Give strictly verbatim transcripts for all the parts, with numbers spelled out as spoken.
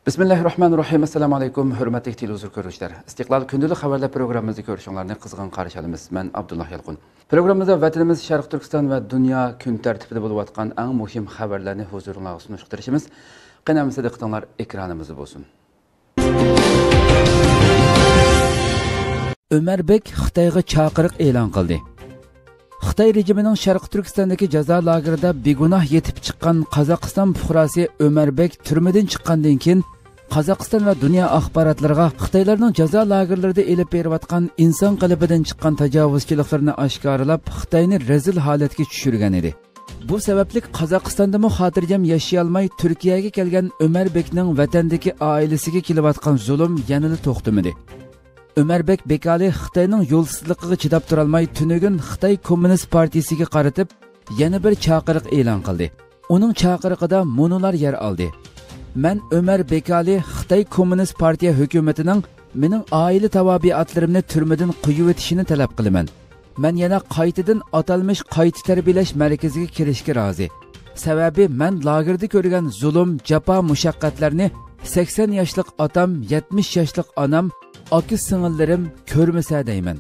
Bismillahirrahmanirrahim. Assalamu alaykum. Hurmatli televizor ko'ruvchilar. Istiqlol kundalik xabarlar programmamizni ko'rishinglarni qizg'in qarshi olamiz. Men Abdullah Yalqun. Programmamizda vatanimiz Sharq Turkiston va dunyo kun tartibida bo'lib o'tgan eng muhim xabarlarni huzuringizga sunishtirishimiz. Qanamizda diqqatinglar ekranimizda bo'lsin. Ömerbek Xitoyga chaqiriq e'lon qildi. Xitoy rejimining Sharq Turkistondagi jazo lagerida begunoh yetib chiqqan Qozog'iston fuqarosi Ömerbek turmadan chiqqandan keyin Qozog'iston va dunyo axborotlariga Xitoylarning jazo lagerlarida elib berayotgan inson qalbidan chiqqan tajovuzchiliklarni oshkorlab, Xitoyni rezil holatga tushirgan edi. Bu sababli Qozog'istonda mu xotirjam yashay olmay Turkiyaga kelgan Ömerbekning vatandagi oilasiga kelayotgan zulm yanada to'xtamadi. Ömerbek Bekali Xitoyning yo'lsizligiga chidab turolmay tunugun Xitoy Kommunist partiyasiga qaratib, yana bir chaqiriq e'lon qildi. Uning chaqiriqida monolar yer oldi. Men Ömer Bekali Xitoy Kommunist partiya hukumatining mening oila tabiatlarimni turmadan qo'yib o'tishini talab qilaman. Men yana qaytadan atalmış qayta tarbiyalash markaziga kirishga rozi. Sababi men lagerda ko'rgan zulm, jafo, mushaqqatlarni sakson yoshlik otam, yetmish yoshlik onam, aka singillarim ko'rmasa deyman.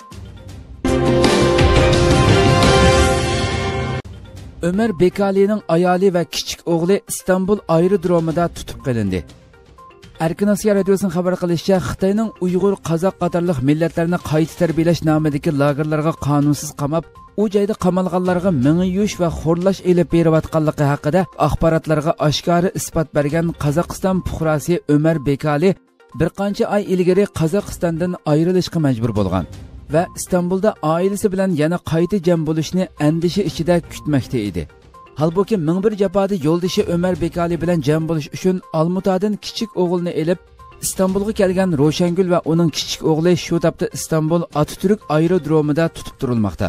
Ömer Bekalining ayoli va kichik o'g'li Istanbul aerodromida tutib qilindi. Erkin Osiyo radiosining xabar qilishicha, Xitoyning Uyg'ur, Qozoq qatorliq millatlarni qayta tarbiyalash nomidagi lagerlarga qonunsiz qamab, u joyda qamalganlarga mingiyush va xo'rlash elib berayotganligi haqida axborotlarga oshkora isbot bergan Qozog'iston fuqarosi Ömer Bekali bir qancha oy ilgari Qozog'istondan ayrilishga majbur bo'lgan va Istanbulda oilasi bilan yana qayta jam bo'lishni andishi ichida kutmoqda edi. Halbuki ming bir jafoda yo'ldoshi Ömer Bekali bilan jam bo'lish uchun Almutadan kichik o'g'ilni elib Istanbulga kelgan Roshangul va uning kichik o'g'li shu topda Istanbul Atatürk aerodromida tutib turilmoqda.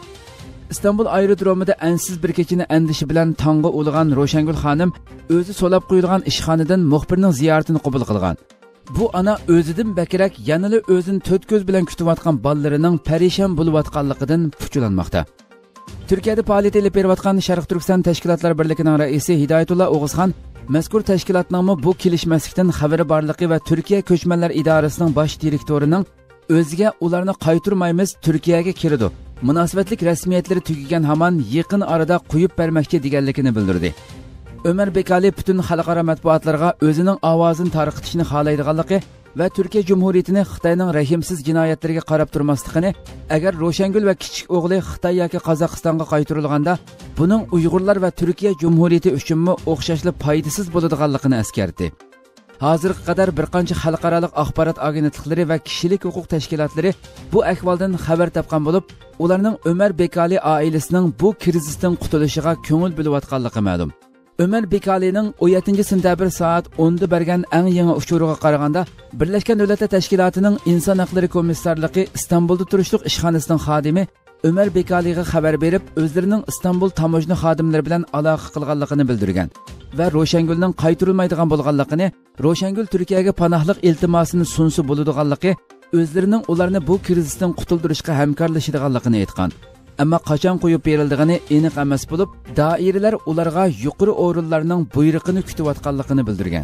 Istanbul aerodromida ansiz bir kechini andishi bilan tongga ulg'an Roshangul xonim o'zi so'lab qo'yilgan ishxonadan muxbirning ziyoratini qabul qilgan. Bu ana o'zidan bakrak yanada o'zini to'rt ko'z bilan kutayotgan bolalarining parishon bo'layotganligidan puchlanmoqda. Turkiyada faoliyat olib berayotgan Sharq Turkiston tashkilotlari birligining raisi Hidoyatullo O'g'izxon mazkur tashkilotning bu kelishmaslikdan xabari borligi va Turkiya ko'chmanlar idorasining bosh direktorining o'ziga ularni qaytarmaymiz, Turkiyaga kirdi, munosabatlik rasmiyatlari tugagan hamon yaqin orada qo'yib bermoqchi deganligini bildirdi. Ömer Bekali bütün xalqaro matbuotlarga o'zining ovozini tarqatishni xohlaydiganligi va Turkiya Cumhuriyetining Xitoyning rahimsiz jinoyatlariga qarab turmasligini, agar Roshangul va kichik o'g'li Xitoy yoki Qozog'istonga qaytarilganda, buning Uyg'urlar va Turkiya Cumhuriyeti uchunmi o'xshashli foydasiz bo'ladiganligini eskartdi. Hozirga qadar bir qancha xalqaro axborot agentliklari va kishilik huquq tashkilotlari bu ahvoldan xabar topgan bo'lib, ularning Ömer Bekali oilasining bu krizisdan qutulishiga ko'ngil bo'layotganligi ma'lum. Ömer Bekalining o'n yettinchi sentabr soat o'nda bergan eng yangi uchuriga qaraganda, Birlashgan Davlatlar Tashkilotining Inson haqlari komissarligi Istanbulda turishliq ishxonasining xodimi Ömer Bekaliga xabar berib, o'zlarining Istanbul tamojna xodimlari bilan aloqa qilganligini bildirgan va Roshangulning qaytarilmaydigan bo'lganligini, Roshangul Turkiyaga panohlik iltimosini sunsi bo'ladiganligi, o'zlarining ularni bu krizisdan qutuldirishga hamkorlashadiganligini aytgan. Ammo qachon qo'yib berildigini aniq emas bo'lib, doiralar ularga yuqori o'rinlarning buyrug'ini kutayotganligini bildirgan.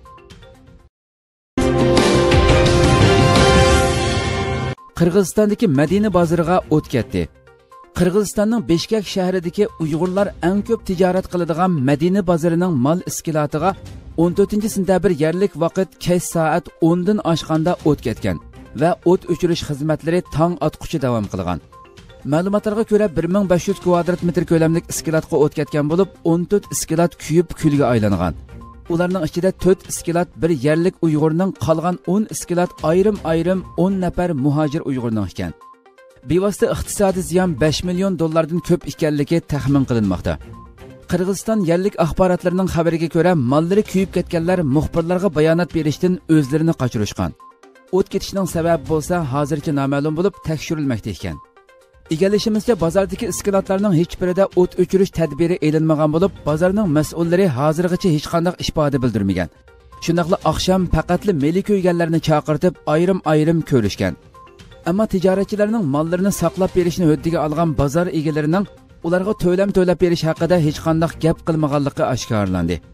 Qirg'izistondagi Madina bozoriga o't ketdi. Qirg'izistonning Bishkek shahridagi Uyg'urlar eng ko'p tijorat qiladigan Madina bozorining mol iskilotiga o'n to'rtinchi sentabr yerlik vaqt kech soat o'ndan oshganda o't ketgan va o't o'chirish xizmatlari tong otquchi davom qilgan. Ma'lumotlarga ko'ra bir ming besh yuz kvadrat metr ko'lamlik iskilotga o't ketgan bo'lib, o'n to'rt iskilot kuyib kulga aylangan. Ularning ichida to'rt iskilot bir yerlik Uyg'urning, qolgan o'n iskilot ayrim-ayrim o'n nafar muhojir Uyg'urning ekan. Bevosita iqtisodiy ziyon besh million dollardan ko'p ekanligi taxmin qilinmoqda. Qirg'iziston yerlik axborotlarining xabariga ko'ra, mollari kuyib ketganlar muxbirlarga bayonot berishdan o'zlarini qochirishgan. O't ketishining sababi bo'lsa hozircha noma'lum bo'lib, tekshirilmoqda ekan. Egalishimizcha bozordagi iskilotlarning hech birida o't o'chirish tadbiri e'linmagan bo'lib, bozorning mas'ullari hozirgacha hech qanday ifoda bildirmagan. Shundaqla oqshom faqatli meli ko'yganlarni chaqirtib ayrim-ayrim ko'rishgan. Ammo tijoratchilarning mollarini saqlab berishni huddiga olgan bozor egalarining ularga to'lam to'lab berish haqida hech qanday gap qilmaganligi oshkorlandi.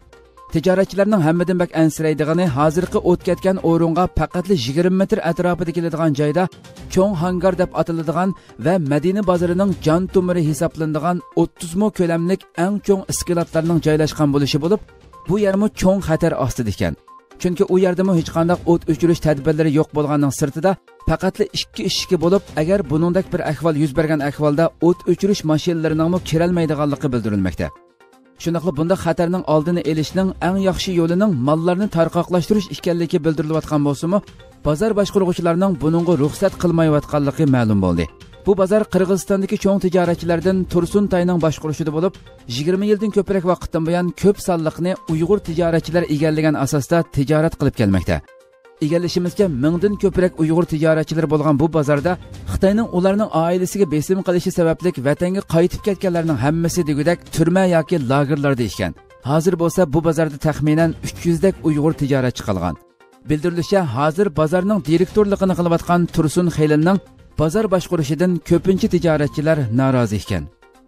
Tijoratchilarning hammadan bak ansiraydigani hozirgi o't ketgan o'ringa faqatli yigirma metr atrofida keladigan joyda cho'ng hangar deb ataladigan va Madina bozorining jon tomiri hisoblanadigan o'ttiz mo ko'lamlik eng cho'ng iskilotlarning joylashgan bo'lishi bo'lib, bu yermi cho'ng xatar ostida ekan. Chunki u yerdami hech qanday o't o'chirish tadbirlari yo'q bo'lganning sirtida faqatli ikki ishki bo'lib, agar buningdek bir ahvol yuz bergan ahvolda o't o'chirish mashinalarining kirolmaydiganligi bildirilmoqda. Shunaqla bunda xatarning oldini olishning eng yaxshi yo'lining mollarni tarqoqlashtirish ekanligi bildirilayotgan bo'lsa-mu, bozor boshqaruvchilarining buningga ruxsat qilmayotganligi ma'lum bo'ldi. Bu bozor Qirg'izistondagi cho'ng tijoratchilardan Tursun Tayning boshqarishida bo'lib, yigirma yildan ko'proq vaqtdan buyon ko'p sonliqni Uyg'ur tijoratchilar egallagan asosda tijorat qilib kelmoqda. Egallashimizcha mingdan ko'proq Uyg'ur tijoratchilari bo'lgan bu bozorda Xitoyning ularning oilasiga besim qilishi sababli vatanga qaytib ketganlarning hammasi degudek turma yoki lagerlarda ekan. Hozir bo'lsa bu bozorda taxminan uch yuz dak Uyg'ur tijoratchi qolgan. Bildirilishicha, hozir bozorning direktorligini qilayotgan Tursun Xeylinning bozor boshqarishidan ko'pincha tijoratchilar norozi ekan.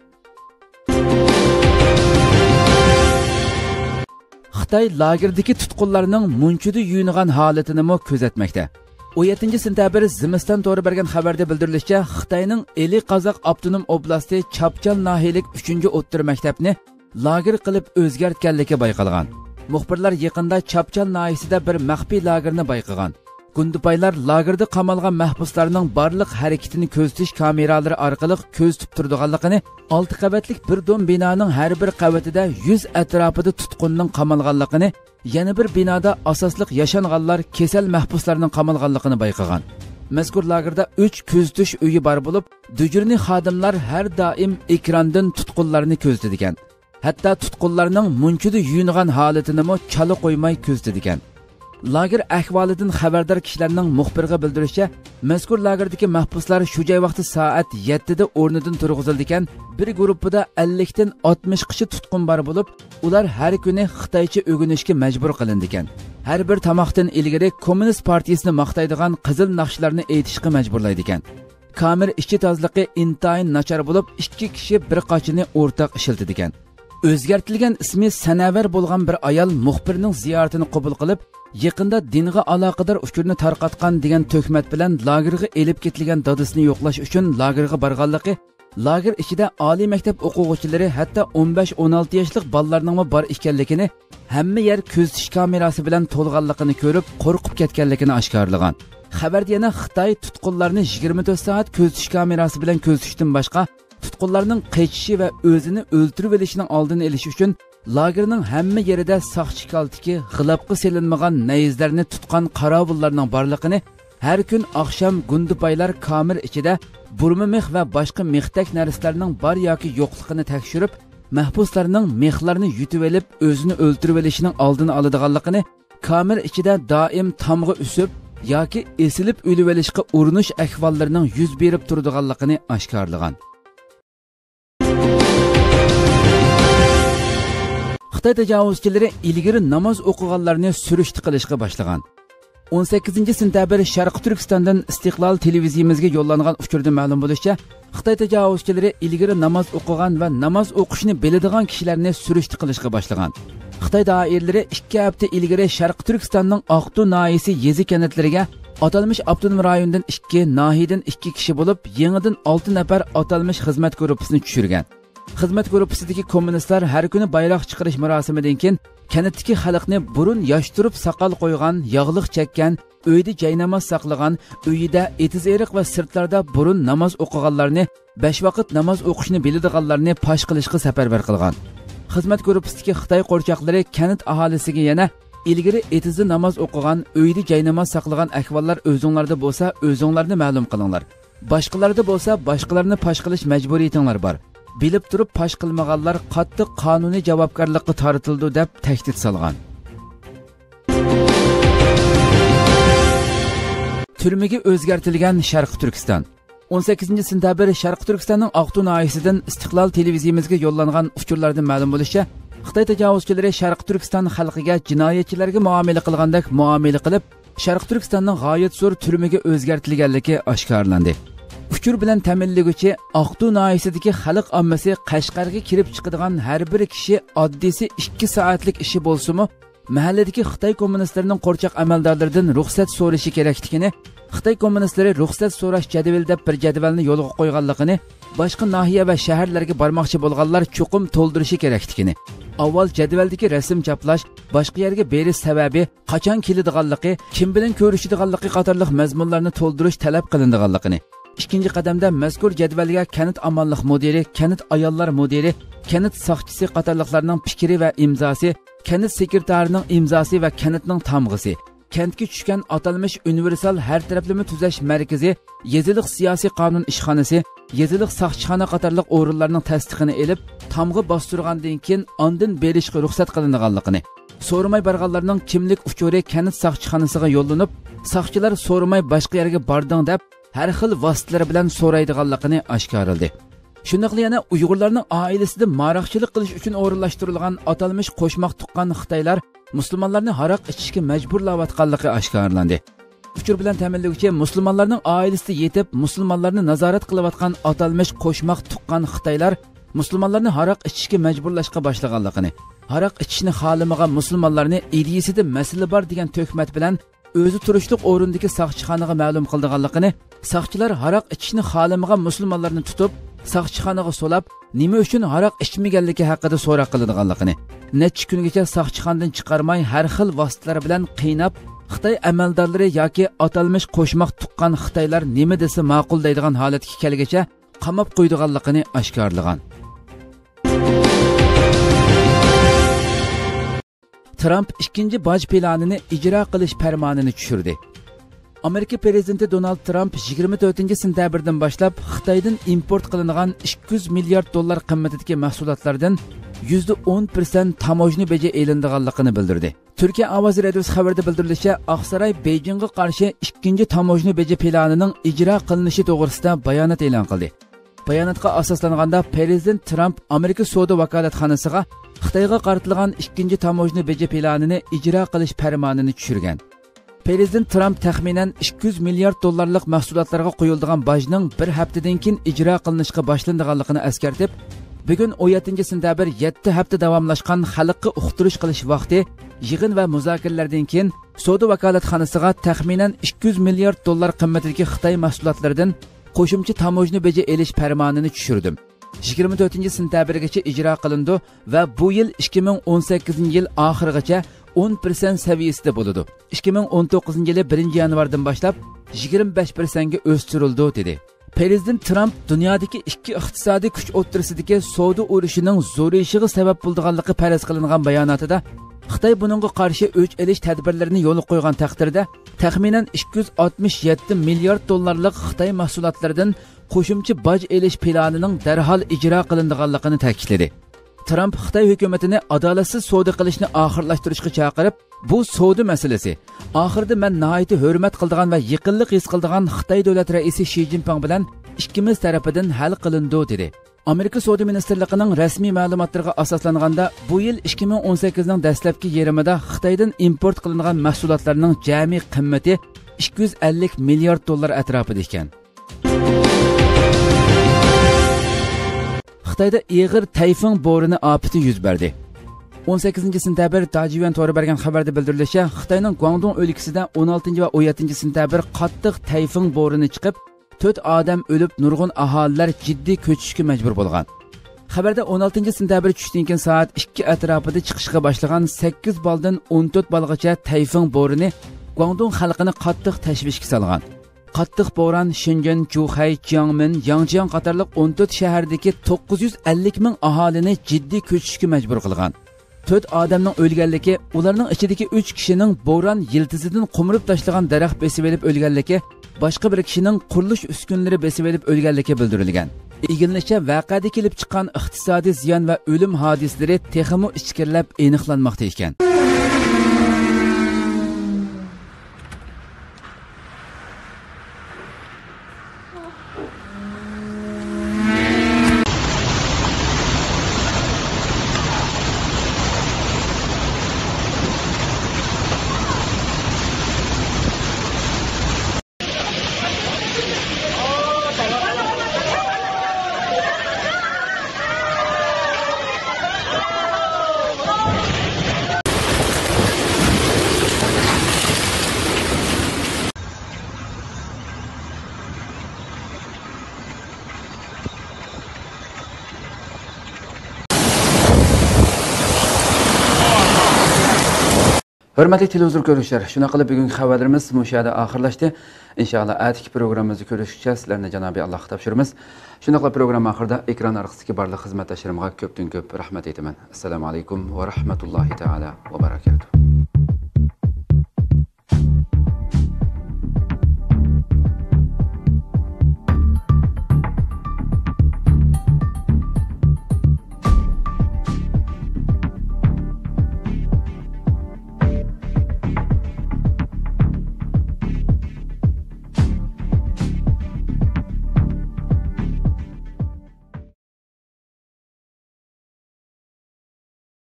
Xitoy lagerdagi tutqunlarning munchida yuyingan holatini mo kuzatmoqda. o'n yettinchi sentabr Zimiston to'g'ri bergan xabarda bildirilishicha, Xitoyning Eli Qozoq avtonom oblasti Chapchal nahiyalik uchinchi o'ttir maktabni lager qilib o'zgartganligi bayqalgan. Muxbirlar yaqinda Chapchal nahiyasida bir maxfiy lagerni bayqagan. Gundupaylar lagerda qamalgan mahbuslarning barliq harakatini ko'zatish kameralari orqali ko'zatib turadiganligini, olti qavatlik bir dom binoning har bir qavatida yuz atrofida tutqunning qamalganligini, yana bir binoda asosliq yashanganlar kasal mahbuslarning qamalganligini bayqagan. Mazkur lagerda uch ko'zatish uyi bor bo'lib, dujurni xodimlar har doim ekrandan tutqunlarni ko'zatadigan. Hatto tutqunlarning munchida yuyingan holatini mo chala qo'ymay ko'zatadigan. Lager ahvolidan xabardor kishilarning muxbirga bildirishicha, mazkur lagerdagi mahbuslar shu joy vaqti soat yettida o'rnidan turg'izilgan. Bir guruhida ellik dan oltmish kishi tutqun bor bo'lib, ular har kuni Xitoycha o'rganishga majbur qilindigan. Har bir tamoqdan ilgari Kommunist partiyasini maqtaydigan qizil naqshlarni aytishga majburlaydigan. Kamera ishchi tozaligi intayin nachar bo'lib, ikki kishi bir qochini o'rtaq ishiltidigan. O'zgartirilgan ismi Sanavar bo'lgan bir ayol muxbirning ziyoratini qabul qilib, yaqinda dinga aloqador uchurni tarqatgan degan tuhmat bilan lagerga elib ketilgan dadasini yo'qlash uchun lagerga borganligi, lager ichida oliy maktab o'quvchilari hatto o'n besh o'n olti yoshlik bolalarning bor ekanligini, hamma yer ko'zatish kamerasi bilan to'lganligini ko'rib, qo'rqib ketganligini oshkorlagan. Xabarda yana Xitoy tutqunlarni yigirma to'rt soat ko'zatish kamerasi bilan ko'zatishdan boshqa tutqunlarning qaytishi va o'zini o'ltirib olishining oldini olish uchun lagerning hamma yerida soqchi kaltiki g'ilabga selinmagan nayizlarni tutgan qarovullarning borligini, har kun oqshom gundupaylar kamera ichida burma mix va boshqa mixtak narsalarning bor yoki yo'qligini tekshirib, mahbuslarning mixlarni yutib olib o'zini o'ltirib olishining oldini oladiganligini, kamera ichida doim tomg'a usib yoki esilib o'lib olishga urinish ahvollarining yuz berib turadiganligini oshkorlagan. Xitoy tajovuzchilari ilgari namoz o'qiganlarni surishti qilishga boshlagan. o'n sakkizinchi sentabr Sharq Turkistondan Istiqlol televiziyamizga yo'llangan uchurda ma'lum bo'lishicha, Xitoy tajovuzchilari ilgari namoz o'qigan va namoz o'qishni biladigan kishilarni surishti qilishga boshlagan. Xitoy doiralari ikki hafta ilgari Sharq Turkistonning Aqtu nahiyasi yezi kanatlariga atalmış avtonom rayondan ikki, nahiyadan ikki kishi bo'lib, yangidan olti nafar atalmış xizmat guruhini tushirgan. Xizmat guruhisidagi kommunistlar har kuni bayroq chiqarish marosimidan keyin kanatdagi xalqni burun yoshtirib soqol qo'ygan, yog'liq chekkan, uyda jaynamoz saqlagan, uyida etiz eriq va sirtlarda burun namoz o'qiganlarni, besh vaqt namoz o'qishni biladiganlarni pash qilishga safarbar qilgan. Xizmat guruhisidagi Xitoy qo'rchoqlari kanat aholisiga yana ilgari etizda namoz o'qigan, uyda jaynamoz saqlagan ahvollar o'zinglarda bo'lsa, o'zinglarni ma'lum qilinglar. Boshqalarda bo'lsa, boshqalarni pash qilish majburiyatinglar bor. Bilib turib pash qilmaganlar qattiq qonuniy javobgarlikka tortildi deb tahdid solgan. Turmaga o'zgartirilgan Sharq Turkiston. o'n sakkizinchi sentabr Sharq Turkistonning Aqtu nahiyasidan Istiqlol televiziyamizga yo'llangan uchurlardan ma'lum bo'lishicha, Xitoy tajovuzchilari Sharq Turkiston xalqiga jinoyatchilarga muomala qilgandek muomala qilib, Sharq Turkistonning g'oyat zo'r turmaga o'zgartirilganligi oshkorlandi. Uchur bilan ta'minlaguvchi Aqtu noyasidagi xalq ommasi Qashqarga kirib chiqadigan har bir kishi oddiysi ikki soatlik ishi bo'lsa-mu, mahalladagi Xitoy kommunistlarining qo'rchoq amaldorlaridan ruxsat so'rashi kerakligini, Xitoy kommunistlari ruxsat so'rash jadval deb bir jadvalni yo'lga qo'yganligini, boshqa nahiya va shaharlarga bormoqchi bo'lganlar cho'qim to'ldirishi kerakligini, avval jadvaldagi rasm chaplash, boshqa yerga berish sababi, qachon keladiganligi, kim bilan ko'rishadiganligi qatorliq mazmunlarni to'ldirish talab qilinadiganligini, ikkinchi qadamda mazkur jadvalga kanit amonlik mudiri, kanit ayollar mudiri, kanit soqchisi qatorliqlarning fikri va imzosi, kanit sekretarining imzosi va kanitning tamg'isi, kentga tushgan atalmish universal har taraflama tuzash markazi, yeziliq siyosiy qonun ishxonasi, yeziliq soqchixona qatorliq o'rinlarning tasdiqini elib, tamg'i bostirgandan keyin ondan berishga ruxsat qilinganligini, so'ramay borganlarning kimlik uchuri kanit soqchixonasiga yo'llanib, soqchilar so'ramay boshqa yerga bording deb har xil vositalar bilan so'raydiganligini oshkorildi. Shundaqla yana Uyg'urlarning oilasida maroqchilik qilish uchun o'rinlashtirilgan atalmish qo'shmoq tuqqan Xitoylar musulmonlarni haroq ichishga majburlayotganligi oshkorlandi. Uchur bilan ta'minlaguvchi musulmonlarning oilasida yetib, musulmonlarni nazorat qilayotgan atalmish qo'shmoq tuqqan Xitoylar musulmonlarni haroq ichishga majburlashga boshlaganligini, haroq ichishni xohlamagan musulmonlarni ideyasida masala bor degan tuhmat bilan o'zi turishliq o'rindagi soqchixonaga ma'lum qilganligini, soqchilar haroq ichishni xohlamagan musulmonlarni tutib, soqchixonaga so'lab, nima uchun haroq ichmaganligi haqida so'roq qiladiganligini, necha kungacha soqchixonadan chiqarmay har xil vositalar bilan qiynab, Xitoy amaldorlari yoki atalmish qo'shmoq tuqqan Xitoylar nima desa ma'qul deydigan holatga kelgacha qamab qo'ydiganligini oshkorlagan. Trump ikkinchi boj planini ijro qilish farmonini tushirdi. Amerika prezidenti Donald Trump yigirma to'rtinchi sentabrdan boshlab Xitoydan import qilingan ikki yuz milliard dollar qimmatidagi mahsulotlardan yüzde o'n foiz tamojni beji elindiganligini bildirdi. Turkiya ovozi radiosi xabarida bildirilishicha, Oqsaroy Beijingga qarshi ikkinchi tamojni beji planining ijro qilinishi to'g'risida bayonot e'lon qildi. Bayonotga asoslanganda prezident Trump Amerika savdo vakolatxonasiga Xitoyga qaratilgan ikkinchi tamojni beji planini ijro qilish farmonini tushirgan. Prezident Trump taxminan ikki yuz milliard dollarlik mahsulotlarga qo'yiladigan bojning bir haftadan keyin ijro qilinishga boshlanganligini eskartib, bugun o'n yettinchi sentabr yetti hafta davomlashgan xalqqa uqtirish qilish vaqti, yig'in va muzokaralardan keyin savdo vakolatxonasiga taxminan ikki yuz milliard dollar qimmatidagi Xitoy mahsulotlaridan qo'shimcha tamojni beji elish farmonini tushirdim. yigirma to'rtinchi sentabrgacha ijro qilindi va bu yil ikki ming o'n sakkizinchi yil oxirigacha o'n foiz saviyasida bo'ladi. ikki ming o'n to'qqizinchi yil birinchi yanvardan boshlab yigirma besh foizga o'stirildi dedi. Prezident Trump dunyodagi ikki iqtisodiy kuch o'rtasidagi savdo urushining zo'rayishiga sabab bo'lganligi faraz qilingan bayonotida Xitoy buningga qarshi o'ch elish tadbirlarini yo'lga qo'ygan taqdirda taxminan ikki yuz oltmish yetti milliard dollarlik Xitoy mahsulotlaridan qo'shimcha boj elish planining darhol ijro qilinganligini ta'kidladi. Trump Xitoy hukumatini adolatsiz savdo qilishni oxirlashtirishga chaqirib, bu savdo masalasi oxirida men nihoyatda hurmat qiladigan va yaqinlik his qiladigan Xitoy davlat raisi Shi Jinping bilan ikkimiz tarafidan hal qilindi dedi. Amerika savdo ministerligining rasmiy ma'lumotlariga asoslanganda, bu yil ikki ming o'n sakkizning dastlabki yarmida Xitoydan import qilingan mahsulotlarning jami qimmati ikki yuz ellik milliard dollar atrofida ekan. Xitoyda ig'ir tayfun bo'rini ofati yuz berdi. o'n sakkizinchi sentabr Dajivan to'g'ri bergan xabarda bildirilishicha, Xitoyning Guangdong o'lkasida o'n oltinchi va o'n yettinchi sentabr qattiq tayfun bo'rini chiqib, to'rt odam o'lib, nurg'un aholilar jiddiy ko'chishga majbur bo'lgan. Xabarda o'n oltinchi sentabr tushdan keyin soat ikki atrofida chiqishga boshlagan sakkiz baldan o'n to'rt balgacha tayfun bo'rini Guangdong xalqini qattiq tashvishga solgan. Qattiq bo'ron Shenzhen, Zhuhai, Jiangmen, Yangjiang qatorliq o'n to'rt shahardagi to'qqiz yuz ellik ming aholini jiddiy ko'chishga majbur qilgan. to'rt odamning o'lganligi, ularning ichidagi uch kishining bo'ron yiltizidan qo'mirib tashlagan daraxt besib olib o'lganligi, boshqa bir kishining qurilish uskunalari besib olib o'lganligi bildirilgan. Igilnishicha, vaqada kelib chiqqan iqtisodiy ziyon va o'lim hodislari texmo ichkirlab aniqlanmoqda ekan. Hörmətli televizor görüşlər, şuna qılıb bugünkü xəbərlərimiz müşahidə axırlaşdı. İnşallah ətiki proqramımızı görüşəcək. Sizlərlə Cənab-ı Allah tapşırırıq. Şuna qılıb proqram axırda ekran arxasındakı barlıq xidmətdaşlarıma köpdən köp rəhmət etmən. Assalamu alaykum və rahmetullahi taala və bərəkətuh.